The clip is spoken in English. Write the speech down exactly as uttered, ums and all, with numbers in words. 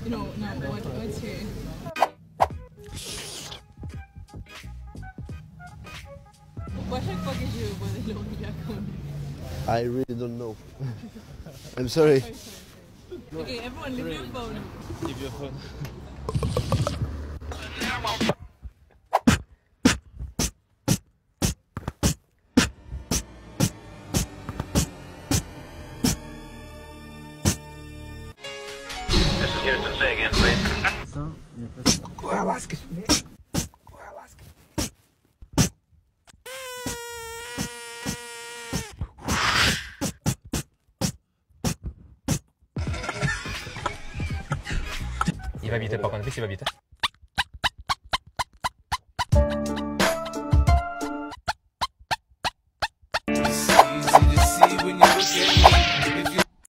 No, no, what, what's here? I really don't know. I'm sorry. Okay, everyone leave your phone. Leave your phone. Mister Houston, say again, please. Il va vite, par contre, il va vite. It's easy to see when you look at